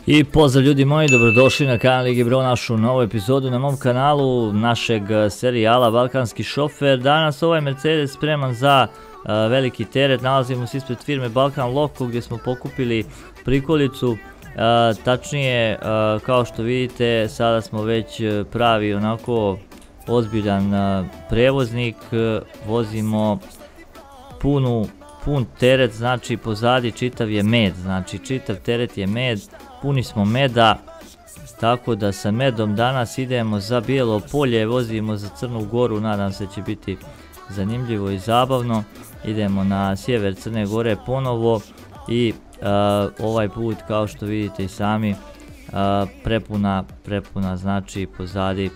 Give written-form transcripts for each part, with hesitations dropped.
I pozdrav ljudi moji, dobrodošli na kanal Lige Bro, našu novu epizodu na mom kanalu našeg serijala Balkanski šofer. Danas ovaj Mercedes spreman za veliki teret. Nalazimo se ispred firme Balkan Loko gdje smo pokupili prikolicu. Tačnije, kao što vidite, sada smo već pravi onako ozbiljan prevoznik. Vozimo pun teret, znači pozadi čitav je med, znači čitav teret je med. Puni smo meda, tako da sa medom danas idemo za Bijelo polje, vozimo za Crnu Goru, nadam se će biti zanimljivo i zabavno. Idemo na sjever Crne Gore ponovo i ovaj put, kao što vidite i sami, prepuna znači pozadi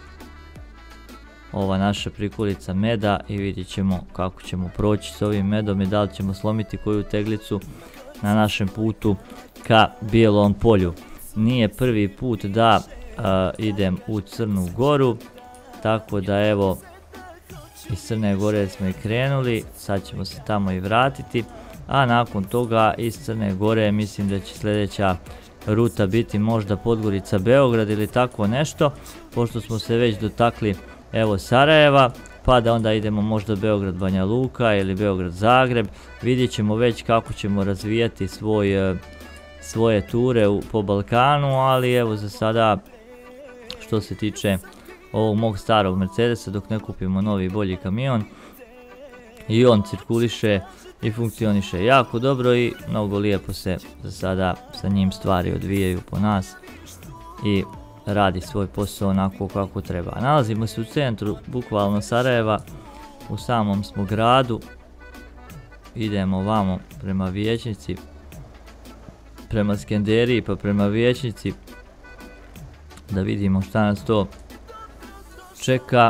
ova naša prikolica meda i vidjet ćemo kako ćemo proći s ovim medom i da li ćemo slomiti koju teglicu na našem putu ka Bijelom polju. Nije prvi put da idem u Crnu Goru, tako da evo iz Crne Gore smo i krenuli, sad ćemo se tamo i vratiti, a nakon toga iz Crne Gore mislim da će sljedeća ruta biti možda Podgorica Beograd ili tako nešto, pošto smo se već dotakli evo Sarajeva, pa da onda idemo možda Beograd Banja Luka ili Beograd Zagreb. Vidjet ćemo već kako ćemo razvijati svoje ture po Balkanu, ali evo za sada što se tiče ovog mog starog Mercedesa, dok ne kupimo novi bolji kamion, i on cirkuliše i funkcioniše jako dobro i mnogo lijepo se za sada sa njim stvari odvijaju po nas i radi svoj posao onako kako treba. Nalazimo se u centru bukvalno Sarajeva, u samom smo gradu, idemo vamo prema Vijećnici, prema Skenderiji pa prema Vijećnici, da vidimo šta nas to čeka.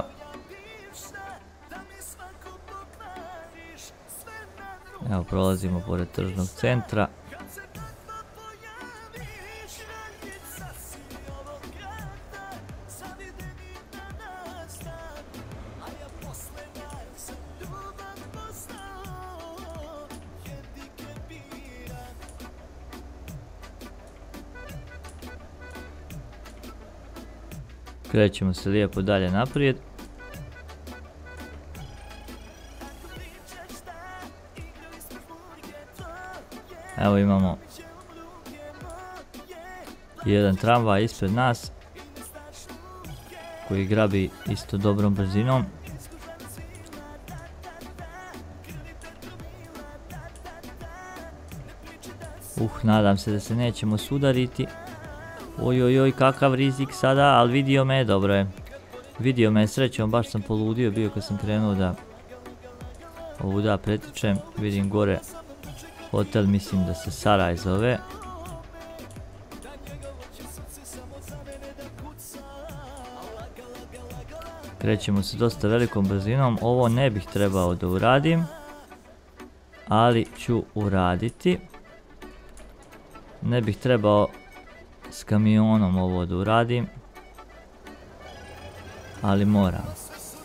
Evo, prolazimo pored tržnog centra. Krećemo se lijepo dalje naprijed. Evo imamo jedan tramvaj ispred nas koji grabi isto dobrom brzinom. Nadam se da se nećemo sudariti. Ojojoj, kakav rizik sada, ali vidio me, dobro je. Vidio me, srećom, baš sam poludio bio kad sam krenuo da ovuda pretičem. Vidim gore hotel, mislim da se Saraj zove. Krećemo se dosta velikom brzinom, ovo ne bih trebao da uradim, ali ću uraditi. Ne bih trebao s kamionom ovo da uradim, ali moram.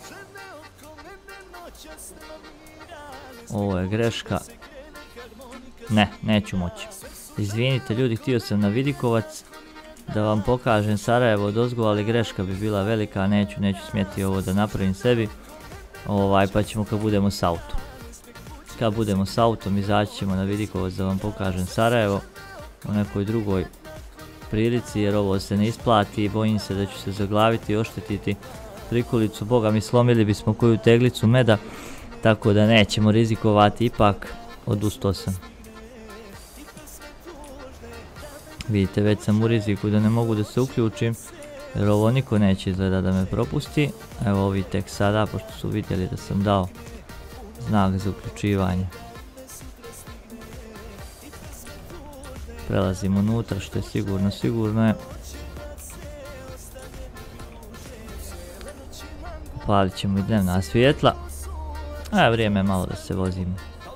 Ovo je greška. Ne, neću moći. Izvinite ljudi, htio sam na Vidikovac da vam pokažem Sarajevo odozgo, ali greška bi bila velika, neću smjeti ovo da napravim sebi. Pa ćemo kad budemo s autom. Kad budemo s autom izaći ćemo na Vidikovac da vam pokažem Sarajevo u nekoj drugoj prilici, jer ovo se ne isplati i bojim se da ću se zaglaviti i oštetiti prikolicu. Boga mi, slomili bismo koju teglicu meda, tako da nećemo rizikovati, ipak odustao sam. Vidite, već sam u riziku da ne mogu da se uključim, jer ovo niko neće izgleda da me propusti. Evo ovi tek sada, pošto su vidjeli da sam dao znak za uključivanje. Prelazim unutra, što je sigurno je. Upalit ćemo i dnevna svjetla. A vrijeme je malo da se vozimo.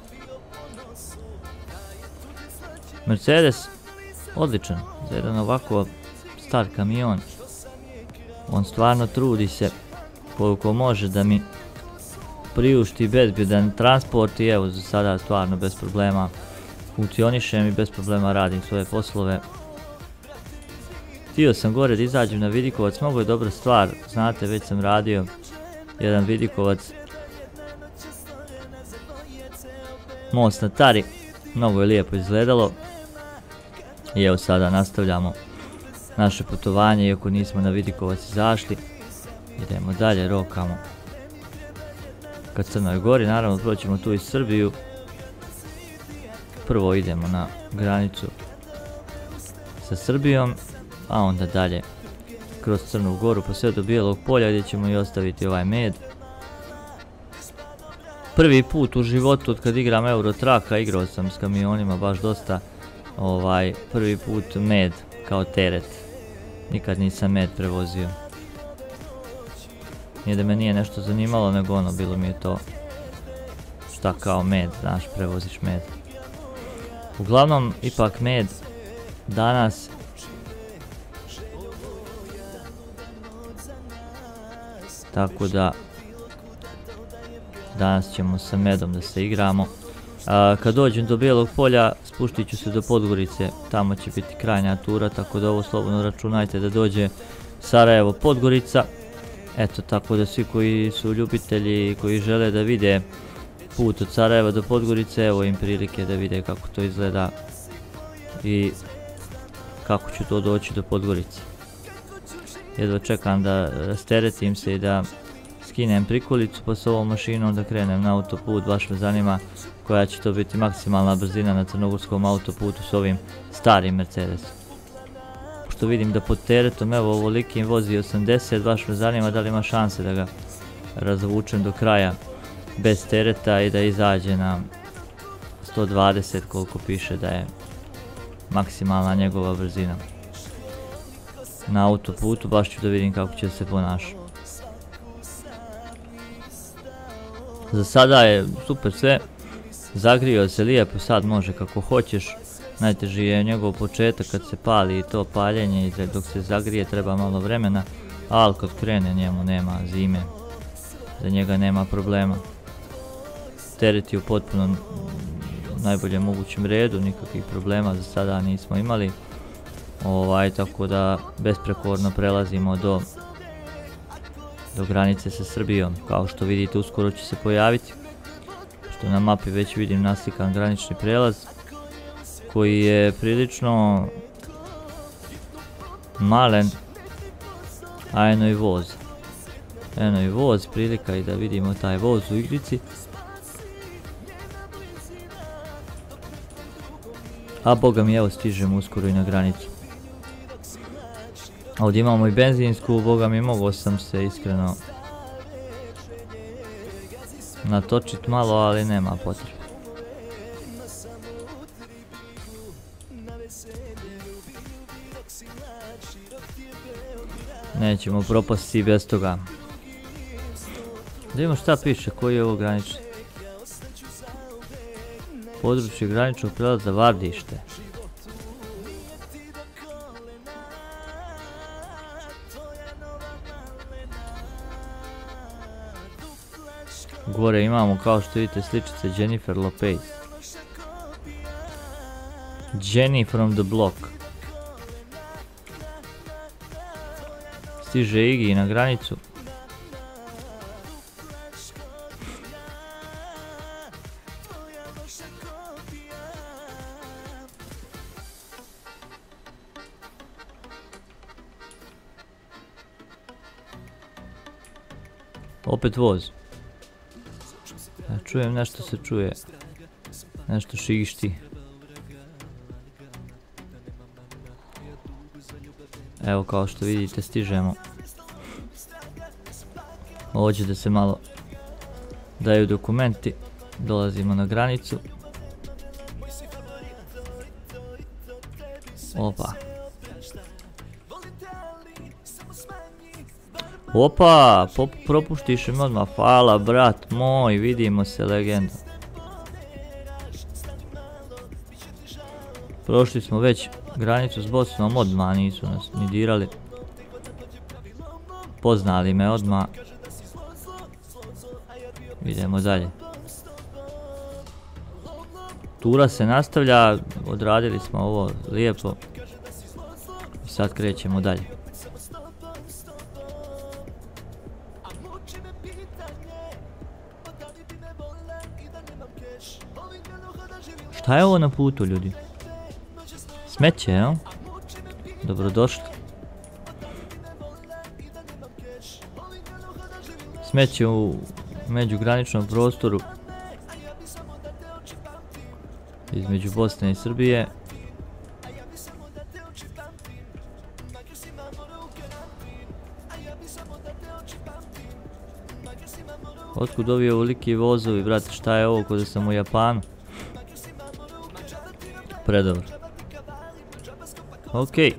Mercedes, odličan, za jedan ovako star kamion. On stvarno trudi se koliko može da mi priušti bezbjedan transport i evo za sada stvarno bez problema funkcionišem i bez problema radim svoje poslove. Htio sam gore da izađem na vidikovac, mnogo je dobra stvar, znate, već sam radio jedan vidikovac. Most na Tari, mnogo je lijepo izgledalo. I evo sada nastavljamo naše putovanje, iako nismo na vidikovac izašli. Idemo dalje, rokamo ka Crnoj Gori, naravno proćemo tu i Srbiju. Prvo idemo na granicu sa Srbijom, a onda dalje kroz Crnu Goru pa sve do Bijelog Polja gdje ćemo i ostaviti ovaj med. Prvi put u životu od kad igram Eurotraka, igrao sam s kamionima baš dosta, prvi put med kao teret. Nikad nisam med prevozio. Nije da me nije nešto zanimalo, nego ono, bilo mi je to šta kao med, znaš, prevoziš med. Uglavnom, ipak med danas tako da danas ćemo sa medom da se igramo. Kad dođem do Bijelog Polja spuštit ću se do Podgorice, tamo će biti krajnja tura, tako da ovo slobodno računajte da dođe Sarajevo Podgorica. Eto, tako da svi koji su ljubitelji, koji žele da vide put od Sarajeva do Podgorice, evo im prilike da vide kako to izgleda i kako ću to doći do Podgorice. Jedva čekam da rasteretim se i da skinem prikolicu pa s ovom mašinom da krenem na autoput, baš me zanima koja će to biti maksimalna brzina na crnogorskom autoputu s ovim starim Mercedesom. Pošto vidim da pod teretom, evo ovolikim vozi 80, baš me zanima da li ima šanse da ga razvučem do kraja bez tereta i da izađe na 120 koliko piše da je maksimalna njegova brzina. Na autoputu baš ću da vidim kako će se ponašati. Za sada je super sve, zagrio se lijepo, sad može kako hoćeš. Najteži je njegov početak kad se pali i to paljenje i dok se zagrije treba malo vremena, ali kad krene njemu nema zime, za njega nema problema. Teret je u potpuno najboljem mogućem redu, nikakvih problema za sada nismo imali. Tako da besprekorno prelazimo do granice sa Srbijom. Kao što vidite, uskoro će se pojaviti, što na mapi već vidim naslikan granični prelaz koji je prilično malen, a eno i voz. Eno i voz, prilika i da vidimo taj voz u igrici. A boga mi, evo stižemo uskoro i na granicu. Ovdje imamo i benzinsku, boga mi, mogao sam se iskreno natočit malo, ali nema potrebe. Nećemo propasti bez toga. Da vidimo šta piše, koji je ovo granični. Područje graničnog prelaza Vardište. Gore imamo, kao što vidite, sličice Jennifer Lopez. Jenny from the block. Stiže Iggy na granicu. Opet voz. Ja čujem, nešto se čuje. Nešto šišti. Evo, kao što vidite, stižemo. Ovdje da se malo daju dokumenti. Dolazimo na granicu. Opa. Opa, propuštiše me odmah, hvala brat moj, vidimo se, legenda. Prošli smo već granicu s Bosnom, odmah nisu nas ni dirali. Poznali me odmah. Idemo dalje. Tura se nastavlja, odradili smo ovo lijepo. Sad krećemo dalje. Šta je ovo na putu, ljudi? Smeće, jel? Dobrodošli. Smeće u međugraničnom prostoru između Bosne i Srbije. Otkud ovi ovoliki vozovi, brate, šta je ovo, kod da sam u Japanu? Predobro. Okej.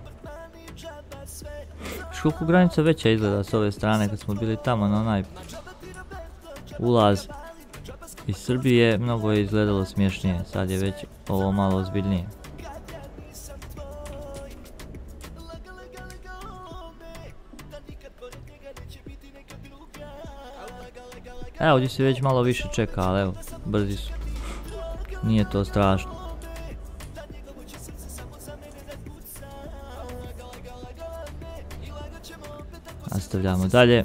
Koliko granica veća izgleda s ove strane kad smo bili tamo na onaj ulaz iz Srbije, mnogo je izgledalo smješnije, sad je već ovo malo ozbiljnije. Evo, ovdje se već malo više čeka, ali evo, brzi su. Nije to strašno. Nastavljamo dalje.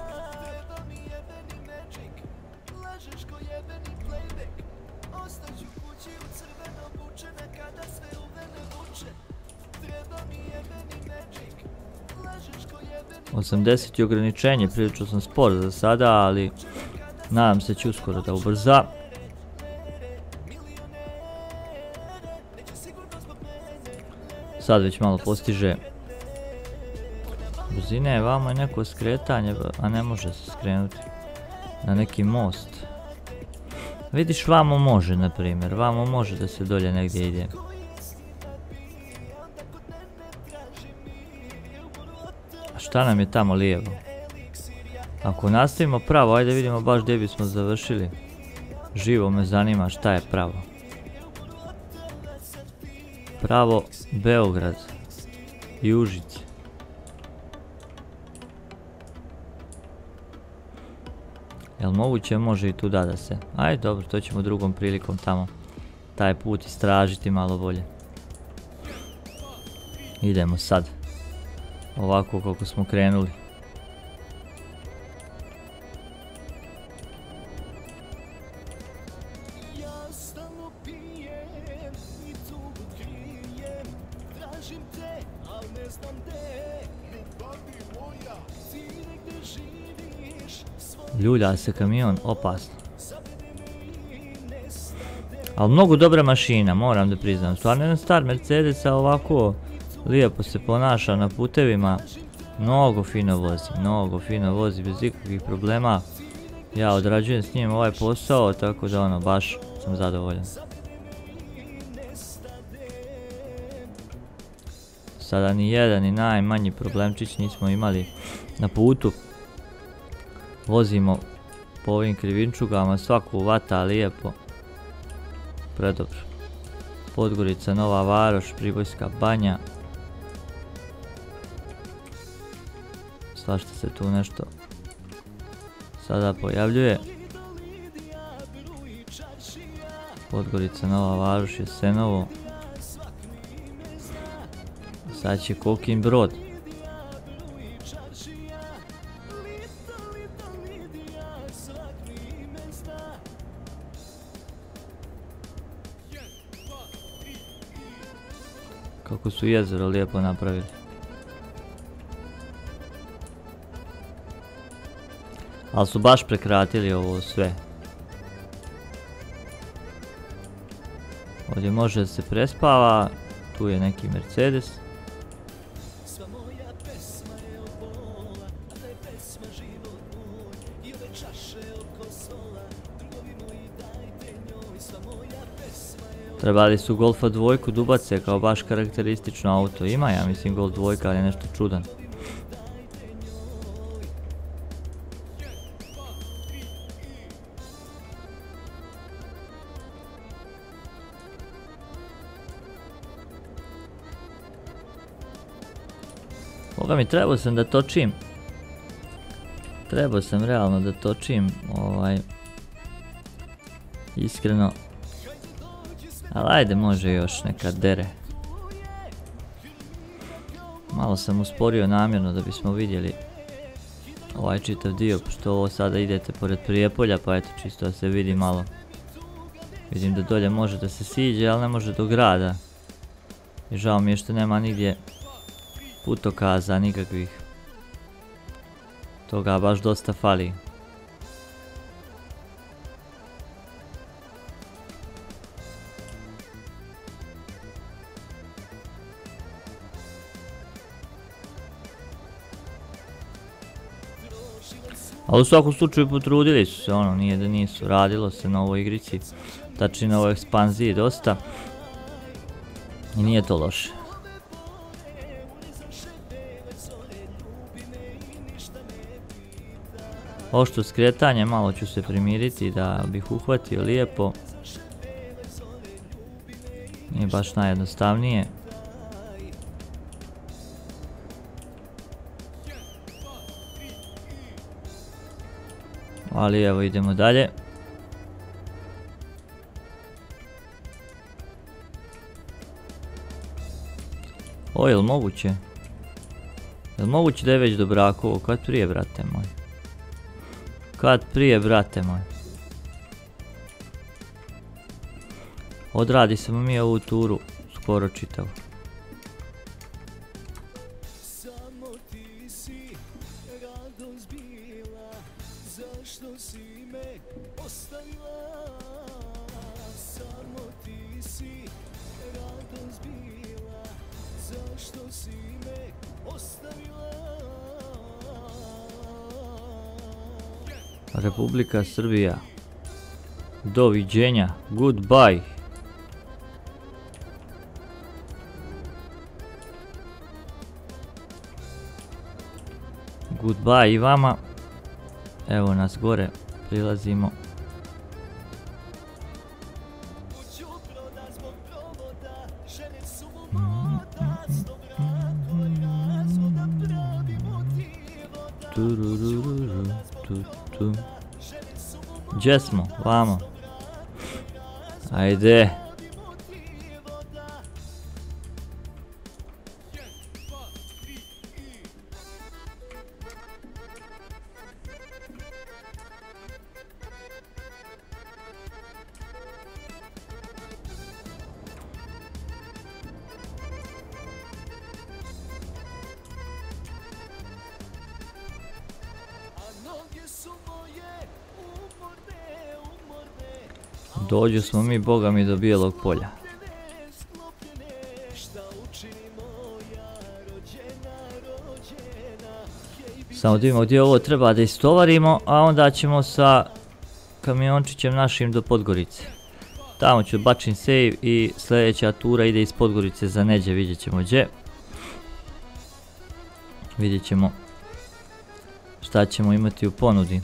Osamdeset je ograničenje, prilično sam spor za sada, ali nadam se će uskoro da ubrza. Sad već malo postiže brzine, vamo je neko skretanje, a ne može se skrenuti na neki most. Vidiš, vamo može, na primjer, vamo može da se dolje negdje ide. A šta nam je tamo lijevo? Ako nastavimo pravo, ajde vidimo baš gdje bismo završili. Živo me zanima šta je pravo. Pravo, Beograd i Užice. Jel moguće, može i tu da se... Ajde, dobro, to ćemo drugom prilikom tamo taj put istražiti malo bolje. Idemo sad. Ovako kako smo krenuli. Ljulja se kamion, opasno. Ali mnogo dobra mašina, moram da priznam. Stvarno jedan star Mercedes ovako lijepo se ponaša na putevima. Mnogo fino vozi bez ikakvih problema. Ja odrađujem s njim ovaj posao, tako da ono, baš sam zadovoljan. Sada ni jedan ni najmanji problemčić nismo imali na putu. Vozimo po ovim krivinčugama, svaku vata lijepo. Predobro. Podgorica, Nova Varoš, Pribojska Banja. Svašta se tu nešto sada pojavljuje. Podgorica, Nova Varoš, Jasenovo. Sad će Kokin Brod. Kako su jezero lijepo napravili. Ali su baš prekratili ovo sve. Ovdje može da se prespava. Tu je neki Mercedes. Trebali su Golfa dvojku da ubace kao baš karakteristično auto. Ima, ja mislim, Golf dvojka, ali je nešto čudan. Boga mi, trebao sam da točim. Trebao sam realno da točim, iskreno. Ali ajde, može još neka dere. Malo sam usporio namjerno da bismo vidjeli ovaj čitav dio, pošto ovo sada idete pored Prijepolja, pa eto čisto da se vidi malo. Vidim da dolje može da se siđe, ali ne može do grada. I žao mi je što nema nigdje putokaza nikakvih. Toga baš dosta fali. Ali u svakom slučaju potrudili su se, ono, nije da nisu, radilo se na ovoj igrici, tačnije na ovoj ekspanziji dosta. I nije to loše. Ošto skretanje, malo ću se primiriti da bih uhvatio lijepo. Nije baš najjednostavnije. Ali evo idemo dalje. O, jel moguće? Jel moguće da je već do Brakovo? Kad prije, brate moj? Kad prije, brate moj? Odradi samo mi ovu turu skoro čitavu. Republika Srbija. Doviđenja. Goodbye. Goodbye i vama. Evo nas gore. Prilazimo. Gdje smo? Vamo. Ajde. Dođu smo mi, boga mi, do Bijelog polja. Samo da vidimo gdje ovo treba da istovarimo, a onda ćemo sa kamiončićem našim do Podgorice. Tamo ću bačim save i sljedeća tura ide iz Podgorice za Neđe, vidjet ćemo gdje. Vidjet ćemo šta ćemo imati u ponudi.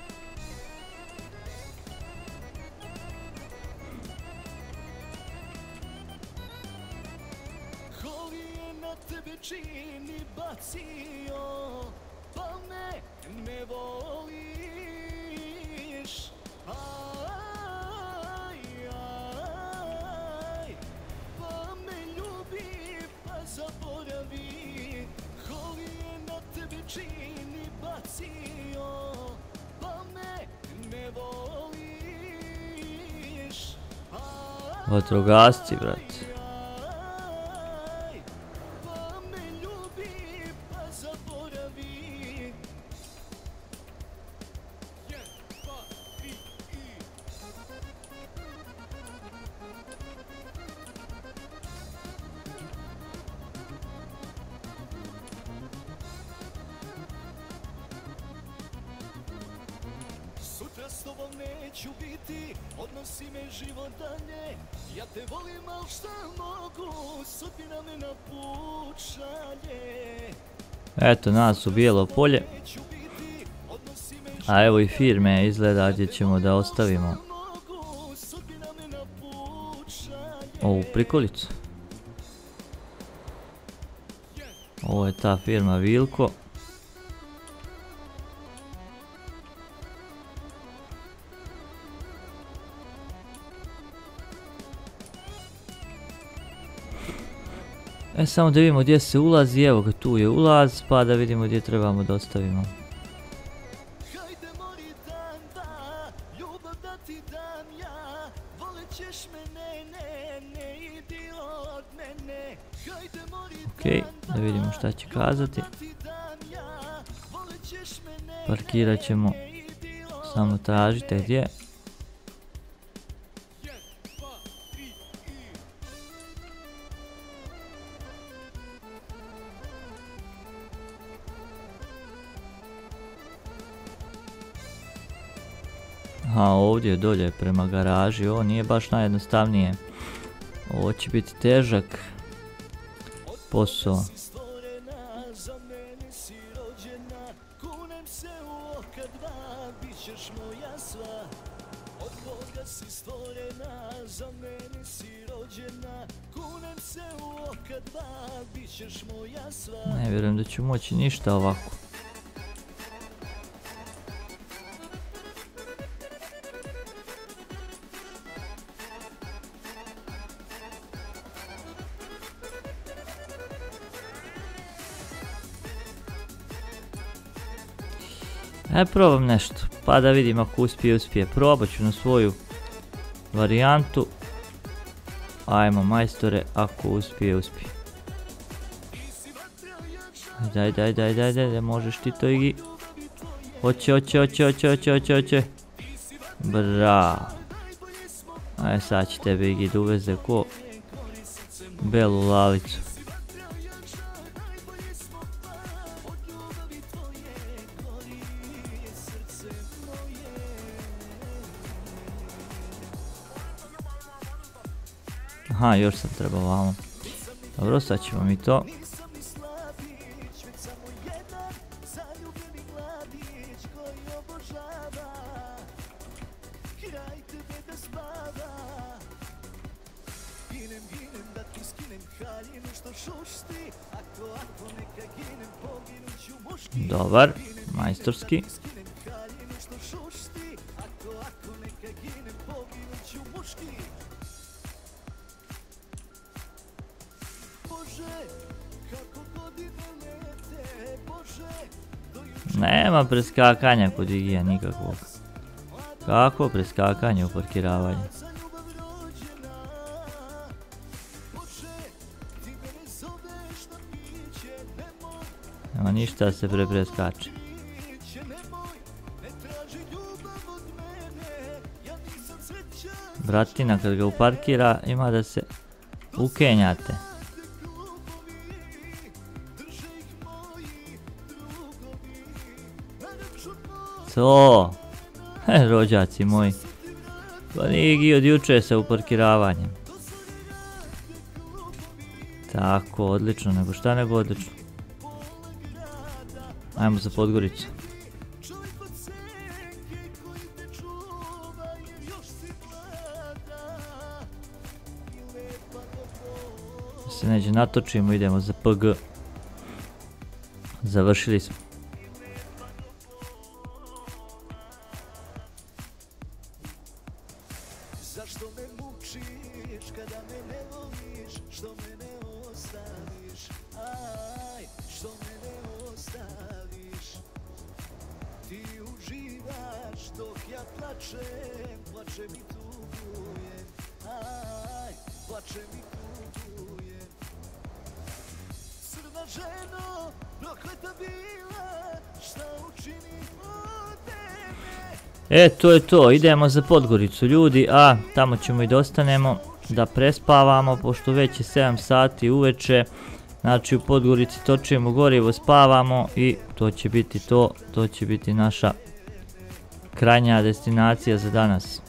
Vatrogasci, brate. Sutra s tobom neću biti, odnosi me život dalje. Ja te volim, al šta mogu, sudbina me napušalje. Eto nas u Bijelo polje. A evo i firme izgleda gdje ćemo da ostavimo ovu prikolicu. Ovo je ta firma Vilko. Samo da vidimo gdje se ulazi, evo ga, tu je ulaz, pa da vidimo gdje trebamo da ostavimo. Hajde mori dan da, ljubav da ti dam ja, volit ćeš me, ne idi od mene. Hajde mori Okej, da vidimo šta će kazati. da ti dam ja, volit ćeš me, Parkirat ćemo, samo tražite gdje. Aha, ovdje dolje prema garaži, ovo nije baš najjednostavnije. Ovo će biti težak posao. stvorena, za mene si rođena, kunem se u oka dva, bit ćeš moja sva. Od Boga si stvorena, za mene si rođena, kunem se u oka dva, bit ćeš moja sva. Ne vjerujem da ću moći ništa ovako. Probam nešto, pa da vidim ako uspije. Probat ću na svoju varijantu. Ajmo majstore, ako uspije. Daj, možeš ti to, Igi. Hoće. Bravo. Aj sad će tebe, Igi, da uveze ko belu lalicu. Aha, još sam trebao vamo. Dobro, sad ćemo mi to. Dobar, majstorski. Nema preskakanja kod Igija nikakvog. Kakvo preskakanje u parkiravanju? Nema ništa da se preskače. Bratina kad ga uparkira ima da se ukenjate. Co? Rođaci moji. Pa nije Igi od juče sa uparkiravanjem. Tako, odlično, nego odlično. Ajmo za Podgoricu. Da se neđe natočimo, idemo za PG. Završili smo. Zašto me mučiš kada me ne voliš, što me ne ostaviš, aj, što me ne ostaviš. Ti uživaš dok ja plačem i tugujem, aj, plačem i tugujem. Crna ženo, prokleta bila, šta učini od tebe? To je to, idemo za Podgoricu ljudi, a tamo ćemo i da ostanemo, da prespavamo, pošto već je 7 sati uveče. Znači u Podgorici točimo gorivo, spavamo i to će biti to će biti naša krajnja destinacija za danas.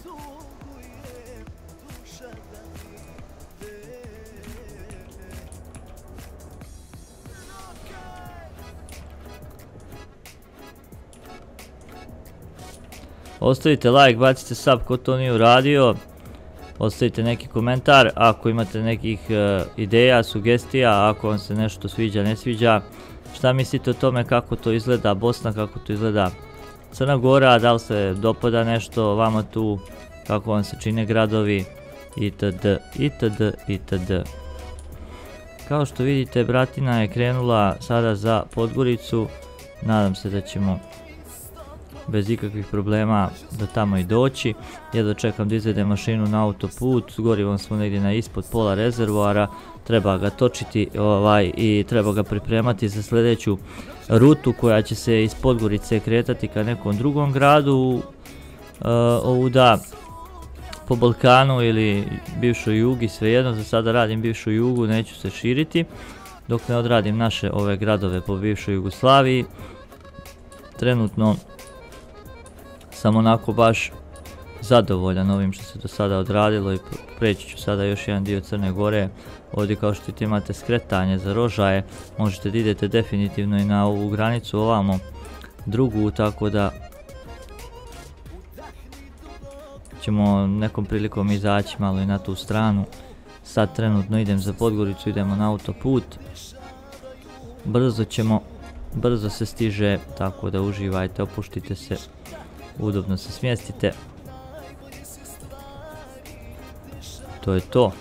Ostavite like, bacite sub ko to nije uradio, ostavite neki komentar ako imate nekih ideja, sugestija, ako vam se nešto sviđa, ne sviđa, šta mislite o tome kako to izgleda Bosna, kako to izgleda Crna Gora, da li se dopada nešto vama tu, kako vam se čine gradovi, itd. Kao što vidite, bratina je krenula sada za Podgoricu. Nadam se da ćemo bez ikakvih problema do tamo i doći. Jedva čekam da izvedem mašinu na autoput. S gorivom smo negdje na ispod pola rezervoara. Treba ga točiti i treba ga pripremati za sljedeću rutu koja će se iz Podgorice kretati ka nekom drugom gradu. Ovuda po Balkanu ili bivšoj Jugi, svejedno. Za sada radim bivšu Jugu, neću se širiti dok ne odradim naše ove gradove po bivšoj Jugoslaviji. Trenutno sam onako baš zadovoljan ovim što se do sada odradilo i preći ću sada još jedan dio Crne Gore. Ovdje kao što imate skretanje za Rožaje, možete da idete definitivno i na ovu granicu ovamo drugu, tako da ćemo nekom prilikom izaći malo i na tu stranu. Sad trenutno idem za Podgoricu, idemo na autoput. Brzo se stiže, tako da uživajte, opuštite se, udobno se smjestite. To je to.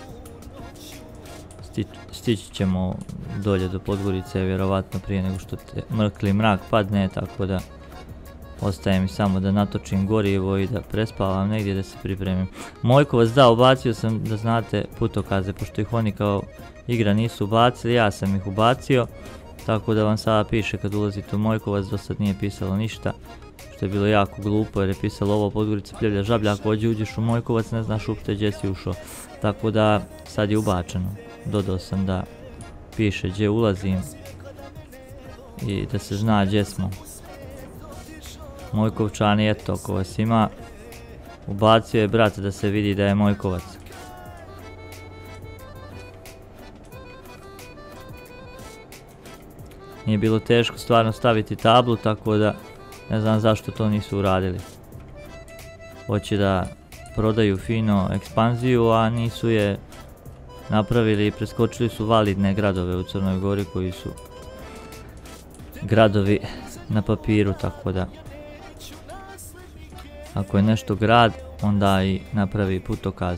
Stići ćemo dolje do Podgorice vjerovatno prije nego što mrkli mrak padne, tako da ostaje mi samo da natočim gorivo i da prespavam negdje, da se pripremim. Mojkovac, da, ubacio sam, da znate, putokaze, pošto ih oni kao igra nisu ubacili, ja sam ih ubacio, tako da vam sada piše kad ulazite u Mojkovac. Do sad nije pisalo ništa, što je bilo jako glupo jer je pisalo ovo Podgorica Pljevlja Žablja, ako uđeš u Mojkovac ne znaš uopšte gdje si ušao, tako da sad je ubačeno. Dodao sam da piše gdje ulazim i da se zna gdje smo. Mojkovčani, eto, ako vas ima, ubacio je brat da se vidi da je Mojkovac. Nije bilo teško stvarno staviti tablu, tako da ne znam zašto to nisu uradili. Hoće da prodaju fino ekspanziju, a nisu je napravili i preskočili su validne gradove u Crnoj Gori koji su gradovi na papiru, tako da ako je nešto grad, onda i napravi putokaz.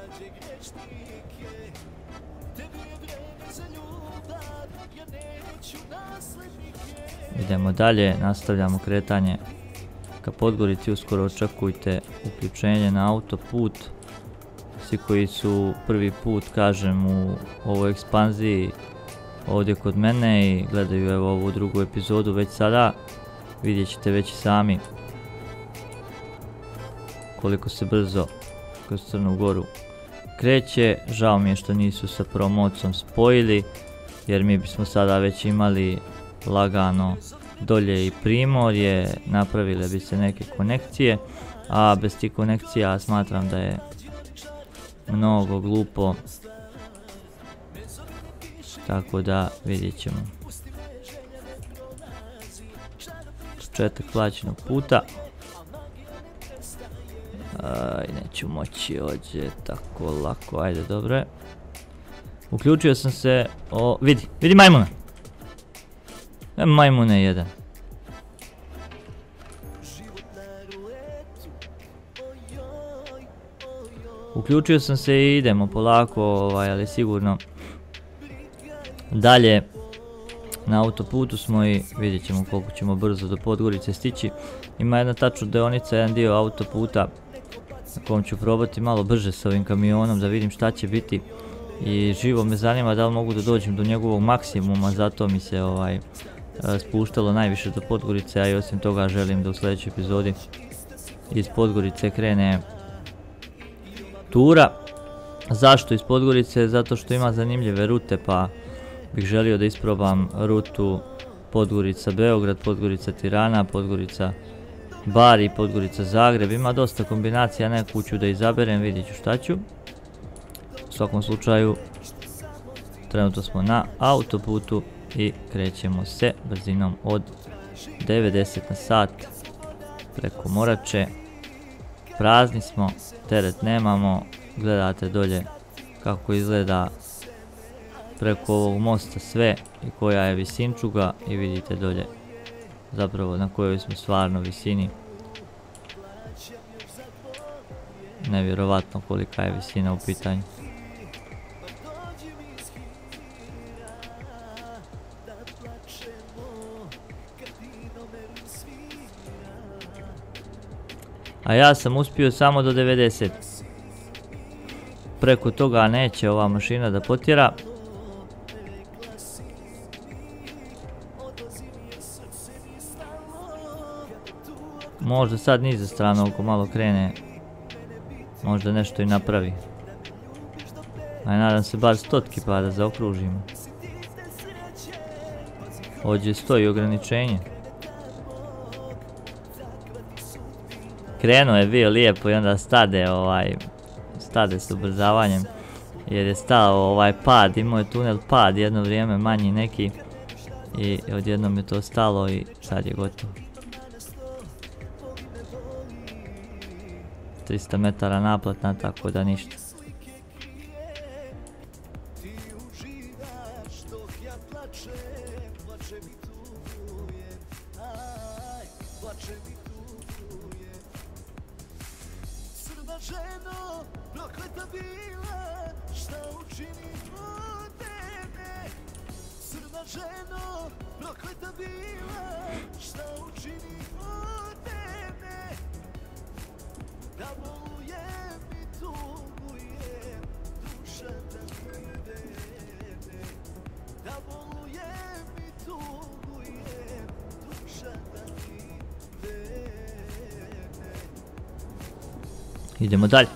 Idemo dalje, nastavljamo kretanje ka Podgorici, uskoro očekujte uključenje na autoput. Svi koji su prvi put, kažem, u ovoj ekspanziji ovdje kod mene i gledaju evo ovu drugu epizodu već sada, vidjet ćete već i sami koliko se brzo kroz Crnu Goru kreće. Žao mi je što nisu sa promocom spojili, jer mi bismo sada već imali lagano dolje i Primorje, napravile bi se neke konekcije, a bez tih konekcija smatram da je mnogo glupo, tako da vidjet ćemo. Početak plaćenog puta. Neću moći ovdje tako lako, ajde, dobro je. Uključio sam se, vidi majmuna. Majmune jedan. Uključio sam se i idemo polako, ali sigurno dalje. Na autoputu smo i vidjet ćemo koliko ćemo brzo do Podgorice stići. Ima jedna tačna deonica, jedan dio autoputa na kom ću probati malo brže s ovim kamionom da vidim šta će biti. I živo me zanima da li mogu da dođem do njegovog maksimuma, zato mi se spuštalo najviše do Podgorice, a i osim toga želim da u sljedećoj epizodi iz Podgorice krene tura. Zašto iz Podgorice? Zato što ima zanimljive rute, pa bih želio da isprobam rutu Podgorica-Beograd, Podgorica-Tirana, Podgorica-Bar i Podgorica-Zagreb. Ima dosta kombinacija, neku ću da izaberem, vidjet ću šta ću. U svakom slučaju, trenutno smo na autoputu i krećemo se brzinom od 90 na sat preko Morače. Prazni smo, teret nemamo, gledate dolje kako izgleda preko ovog mosta sve i koja je visinčuga i vidite dolje zapravo na kojoj smo stvarno visini. Nevjerovatno kolika je visina u pitanju. A ja sam uspio samo do 90. Preko toga neće ova mašina da potjera. Možda sad niza strana oko malo krene. Možda nešto i napravi. Aj, nadam se bar 100 pa da zaokružimo. Ovdje stoji ograničenje. Krenuo je bio lijepo i onda stade s ubrzavanjem. Jer je stao pad, imao je tunel pad jedno vrijeme manji neki. I odjednom je to stalo i sad je gotovo. 300 metara naplatna, tako da ništa. Ženo, prokleta bila, šta učini od tebe? Crna ženo, prokleta bila, šta učini od tebe? Da volujem i tugujem, duša da vide. Da volujem i tugujem, duša da vide. Idemo dalje.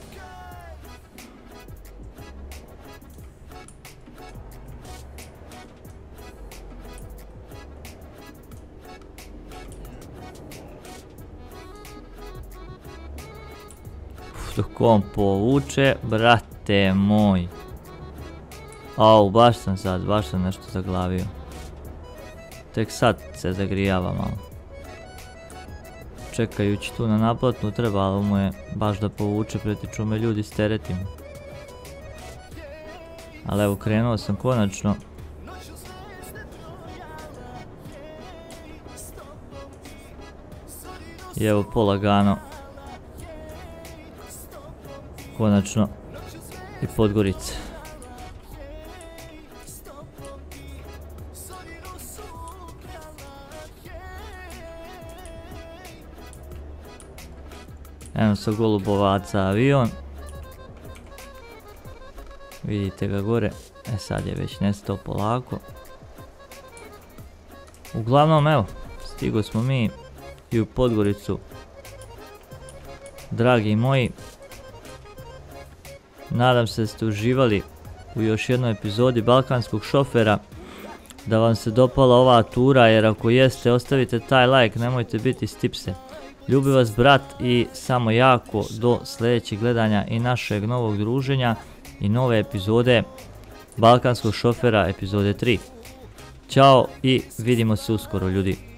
Dok on povuče, brate moj. Au, baš sam nešto zaglavio. Tek sad se zagrijava malo. Čekajući tu na naplatnu trebalo mu je baš da povuče, pretiču me ljudi s teretima. Ali evo, krenuo sam konačno. I evo polagano. Konačno i Podgorica. Evo sa Golubovaca avion. Vidite ga gore. Sad je već nestao polako. Uglavnom evo, stigo smo mi i u Podgoricu. Dragi moji, nadam se da ste uživali u još jednoj epizodi Balkanskog šofera. Da vam se dopala ova tura, jer ako jeste, ostavite taj like, nemojte biti stipse. Ljubi vas brat i samo jako do sljedećeg gledanja i našeg novog druženja i nove epizode Balkanskog šofera epizode 3. Ćao i vidimo se uskoro ljudi.